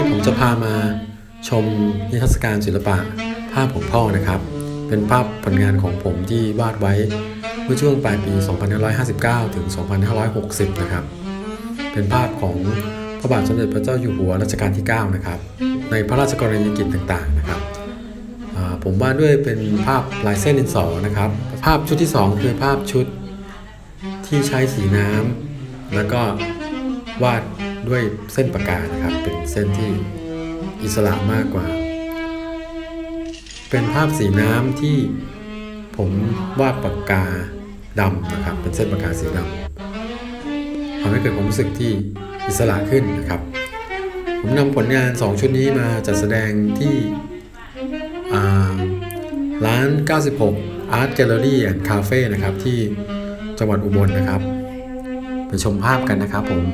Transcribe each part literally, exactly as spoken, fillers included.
ผมจะพามาชมนิทรรศการศิลปะภาพของพ่อนะครับเป็นภาพผลงานของผมที่วาดไว้เมื่อช่วงปลายปี สองพันห้าร้อยห้าสิบเก้า ถึง สองพันห้าร้อยหกสิบ นะครับเป็นภาพของพระบาทสมเด็จพระเจ้าอยู่หัวรัชกาลที่ เก้า นะครับในพระราชกรณียกิจต่างๆนะครับผมวาดด้วยเป็นภาพลายเส้นดินสอนะครับภาพชุดที่สองคือภาพชุดที่ใช้สีน้ำแล้วก็วาดด้วยเส้นปากกานะครับเป็นเส้นที่อิสระมากกว่าเป็นภาพสีน้ำที่ผมวาดปากกาดำนะครับเป็นเส้นปากกาสีดำทำให้เกิดความรู้สึกที่อิสระขึ้นนะครับผมนำผลงานสองชุดนี้มาจัดแสดงที่ร้าน เก้าสิบหก Art Gallery and Cafe นะครับที่จังหวัดอุบลนะครับไปชมภาพกันนะครับผม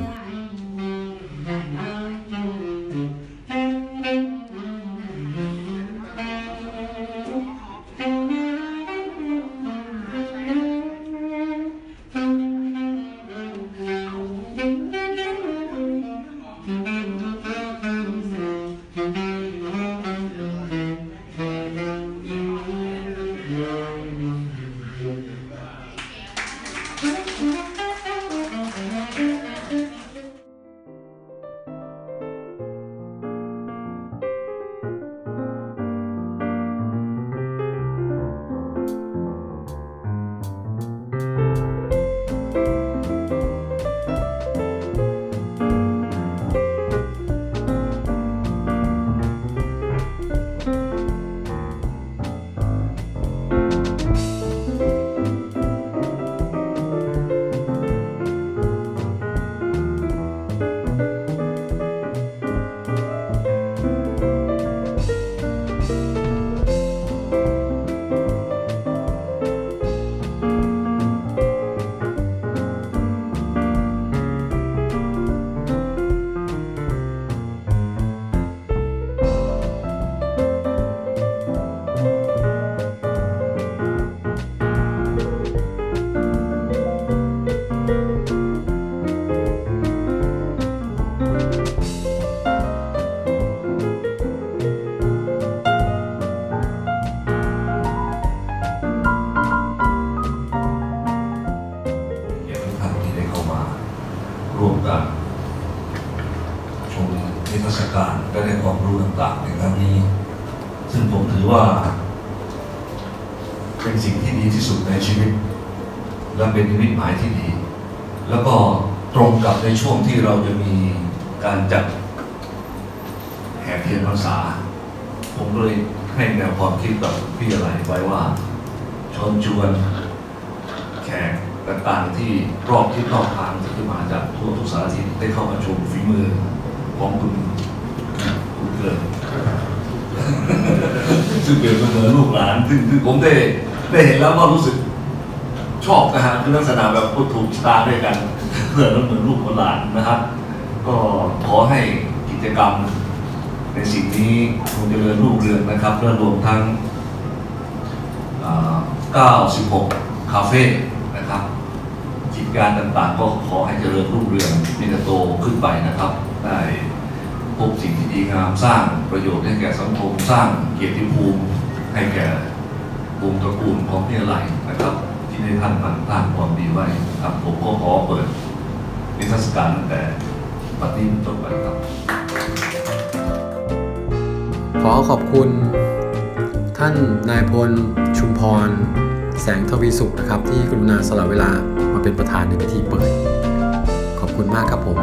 ร่วมกันชมนิทรรศการและได้ความรู้ต่างๆในครั้งนี้ซึ่งผมถือว่าเป็นสิ่งที่ดีที่สุดในชีวิตและเป็นนิมิตหมายที่ดีแล้วก็ตรงกับในช่วงที่เราจะมีการจัดแห่เทียนพรรษาผมเลยให้แนวความคิดกับพี่อะไรไว้ว่าชวนชวนแขกต่างๆที่รอบที่รอบทางที่มาจากทั่วทุกสารทิศได้เข้ามาชมฝีมือของคุณคุณเกิดซึ่งเป็นเหมือนลูกหลานซึ่งผมได้ได้เห็นแล้วก็รู้สึกชอบนะฮะคือลักษณะแบบพูดถูกชะตาด้วยกันเพื่อนเหมือนลูกหลานนะครับก็ขอให้กิจกรรมในสิ่งนี้คงจะเจริญรุ่งเรืองนะครับและรวมทั้งเก้าสิบหกคาเฟ่นะครับกิจการต่างๆก็ขอให้เจริญรุ่งเรืองมีแต่โตขึ้นไปนะครับได้พบสิ่งที่ดีงามสร้างประโยชน์ให้แก่สังคมสร้างเกียรติภูมิให้แก่วงตระกูลของพี่ไหลนะครับที่ได้ท่านมันสร้างความดีไว้ครับผมก็ขอเปิดนิทรรศการตั้งแต่ปฏิบัติต้นไปครับขอขอบคุณท่านนายพลชุมพรแสงทวีสุขนะครับที่กรุณาสละเวลามาเป็นประธานในพิธีเปิดขอบคุณมากครับผม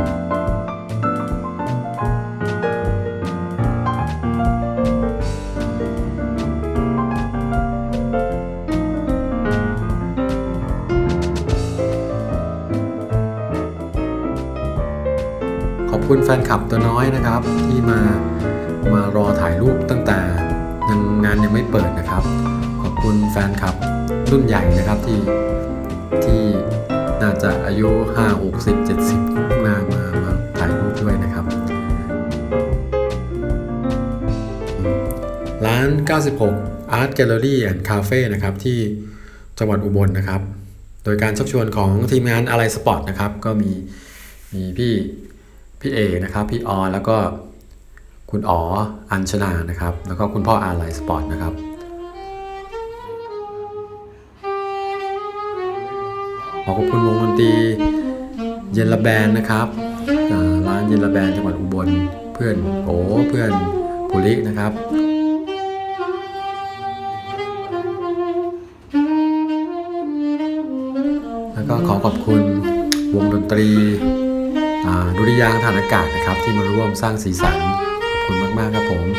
ขอบคุณแฟนคลับตัวน้อยนะครับที่มามารอถ่ายรูปตั้งแต่ยังงานยังไม่เปิดนะครับขอบคุณแฟนคลับรุ่นใหญ่นะครับที่ที่น่าจะอายุห้า หกสิบ เจ็ดสิบมามามาถ่ายรูปด้วยนะครับร้าน เก้าสิบหก Art Gallery and Cafe นะครับที่จังหวัดอุบลนะครับโดยการชักชวนของทีมงานอะไรสปอร์ตนะครับก็มีมีพี่พี่เอนะครับพี่ออแล้วก็คุณอ๋ออัญชนานะครับแล้วก็คุณพ่ออาไลสปอร์ตนะครับขอขอบคุณวงดนตรีเยนละแบนนะครับร้านเยนละแบนจังหวัดอุบลเพื่อนโอ้เพื่อนปุรินะครับแล้วก็ขอขอบคุณวงดนตรีดุริยางค์ทหารอากาศนะครับที่มาร่วมสร้างสีสันขอบคุณมากๆครับผม